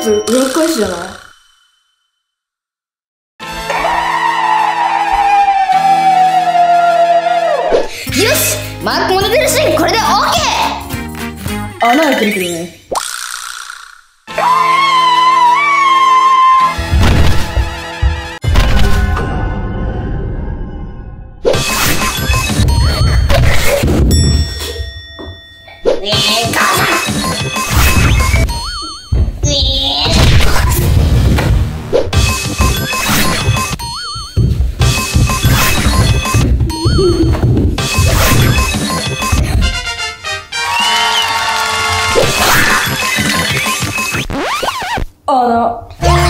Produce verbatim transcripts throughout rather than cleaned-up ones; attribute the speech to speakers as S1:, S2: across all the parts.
S1: それ裏返しじゃない？
S2: よし、マークも出てるし、これでオーケー。
S1: 穴開いてるけどね。
S2: ねえ、母さん。ねえ。
S1: 穴。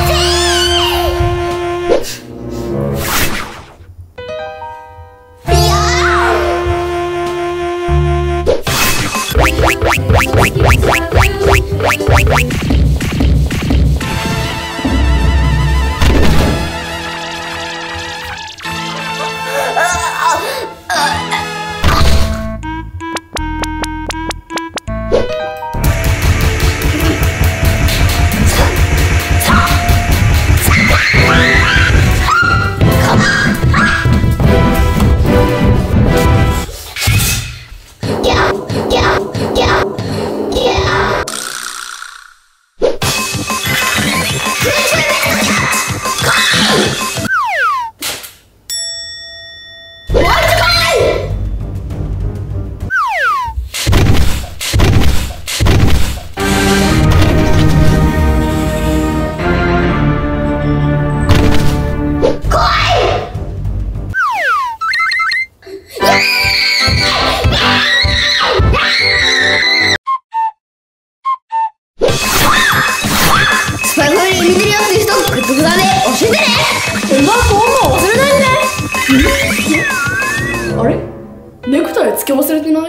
S1: あれ？ネクタイつけ忘れてない？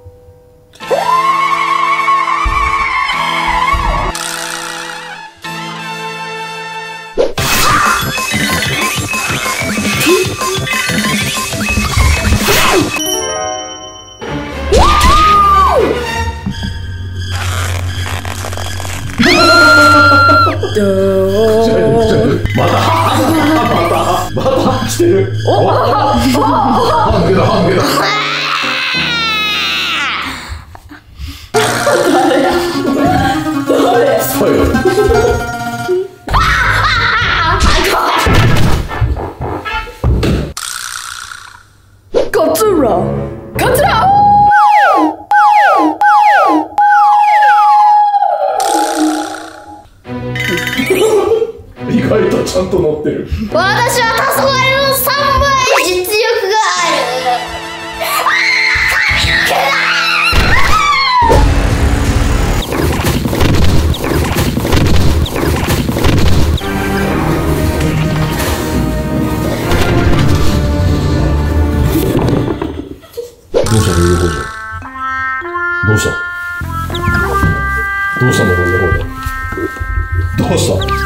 S3: またまたまた来てる。おあ半毛だ半毛だ。誰や誰スパイよ。
S1: カツラカツラ
S3: 意外とちゃんと乗ってる。
S2: 私は黄昏のさんばい実力がある。髪の毛だ。
S3: どうしたの？どうしたどうしたの？どうした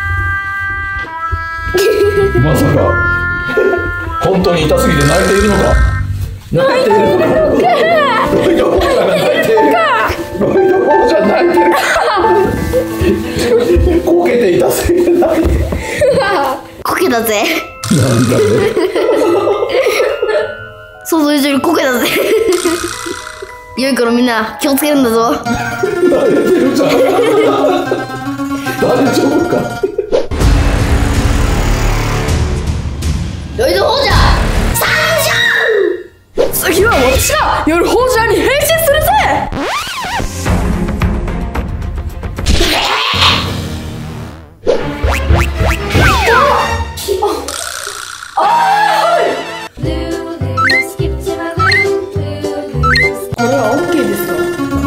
S3: まさか本当に痛すぎて泣いているのか？泣いているのか？ロイド坊ちゃんが泣いている。ロイド坊ちゃん泣いてる。こけて痛すぎて泣いてる。
S2: こけたぜ。
S3: なんだね。
S2: 想像以上にこけたぜ。良いからみんな気をつけるんだぞ。
S3: 泣いてるじゃん。大丈夫か？
S2: ロイド王者参上。
S1: 次は私が夜王者に変身するぜ。これは OK ですか？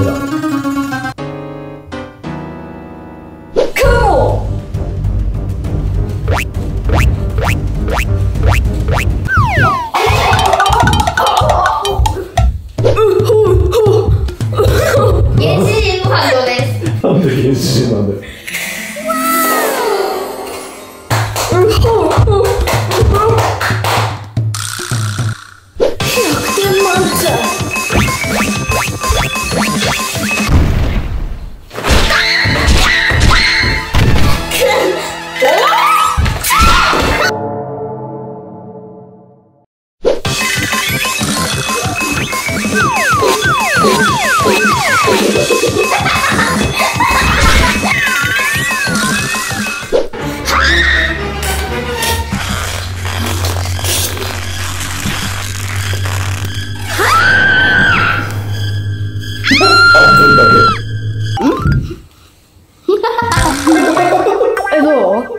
S1: カモン。
S2: 原始人の反応です。
S3: なんで原始人なんだよ。
S1: ひゃくてん満点。
S3: 半分だけ。
S1: え、どう？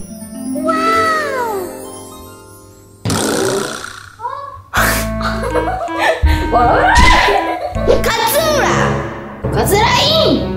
S1: 笑う？
S2: 勝浦カツライン。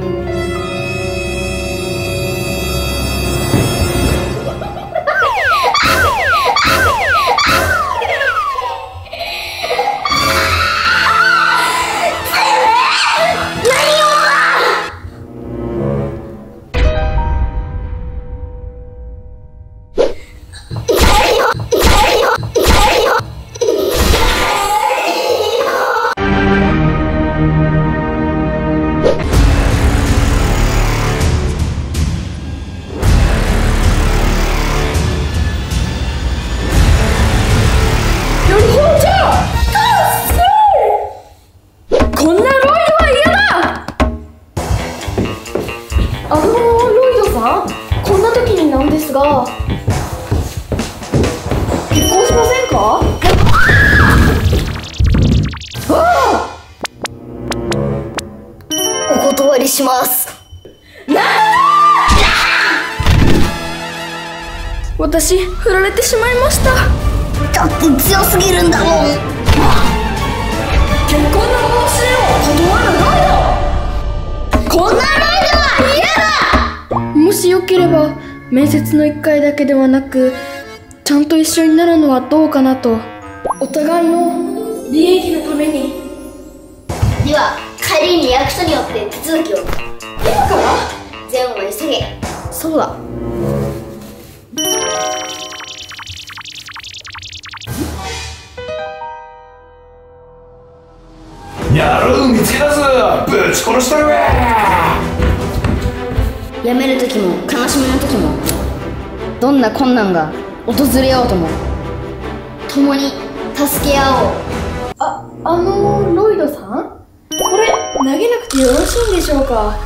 S1: が結婚しませんか？ああ、
S2: お断りします。
S1: な私振られてしまいました。
S2: だって強すぎるんだもん。
S1: 結婚の申し出を断るロイド。こんなロイドは嫌だ。もしよければ面接のいっかいだけではなくちゃんと一緒になるのはどうかなと、お互いの利益のために。
S2: では帰りに役所によって手続きを。
S1: 今から
S2: 全部急げ。
S1: そうだ。
S3: やる見つけ出す、ぶち殺したるわ。
S2: 辞める時も悲しみの時もどんな困難が訪れようとも共に助け合おう。
S1: あ、あのロイドさん、これ投げなくてよろしいんでしょうか？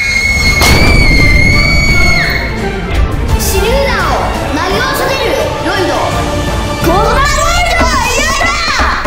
S2: 手榴弾を投げ押されるロイド。こんなロイドは嫌だ。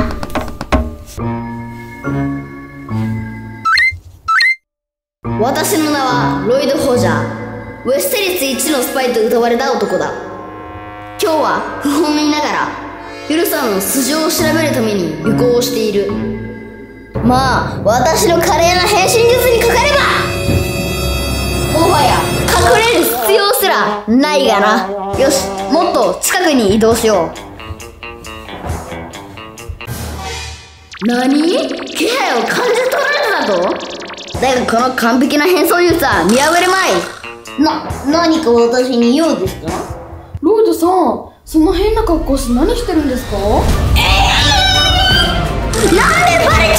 S2: 私の名はロイド・ホージャー、ウェステリス一のスパイと歌われた男だ。今日は不本意ながらヨルさんの素性を調べるために尾行をしている。まあ私の華麗な変身術にかかればもはや隠れる必要すらないがな。よし、もっと近くに移動しよう。何？気配を感じ取られたと？だがこの完璧な変装術は見破れまい。な、何か私に用ですか？
S1: ロイドさん、その変な格好して何してるんですか？
S2: えー、なんでバレ